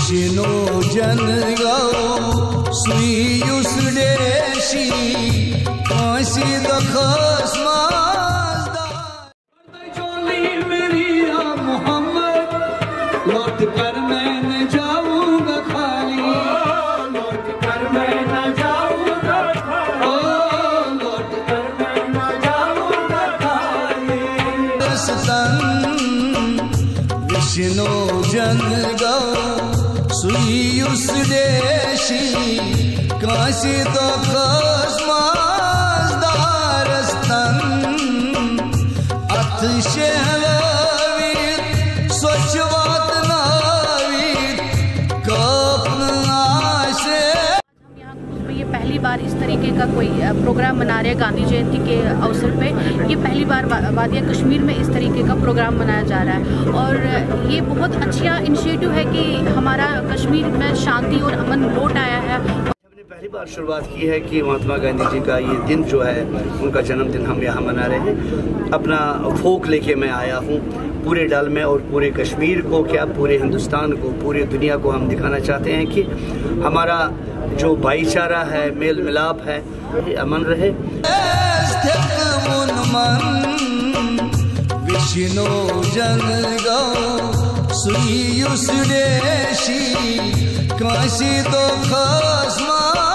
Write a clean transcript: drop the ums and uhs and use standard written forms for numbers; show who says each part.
Speaker 1: विष्णु जनगो सुयुस देशी काशी दखस माजदा चोली मेरी मोहम्मद लौट कर मैं न जाऊंगा खाली लौट कर मैं न जाऊंगा लौट कर मैं न जाऊंगा खाली विष्णु जनगो सुयुस देशी काशी दखस माजदारस्तन अथ शहलवीत स्वच्छवात नावीत कपन आशे।
Speaker 2: ये पहली बार इस तरीके का कोई प्रोग्राम मना रहे हैं गांधी जयंती के अवसर पे। ये पहली बार वादिया कश्मीर में इस तरीके का प्रोग्राम मनाया जा रहा है और ये बहुत अच्छा इनिशिएटिव है कि हमारा कश्मीर में शांति और अमन लौट आया है।
Speaker 3: हमने पहली बार शुरुआत की है कि महात्मा गांधी जी का ये दिन जो है उनका जन्मदिन हम यहाँ मना रहे हैं। अपना फोक लेके मैं आया हूँ पूरे डल में और पूरे कश्मीर को क्या पूरे हिंदुस्तान को पूरी दुनिया को हम दिखाना चाहते हैं कि हमारा जो भाईचारा है मेल मिलाप है अमन रहे।
Speaker 1: विष्णु जनगो सुयुस देशी काशी दखस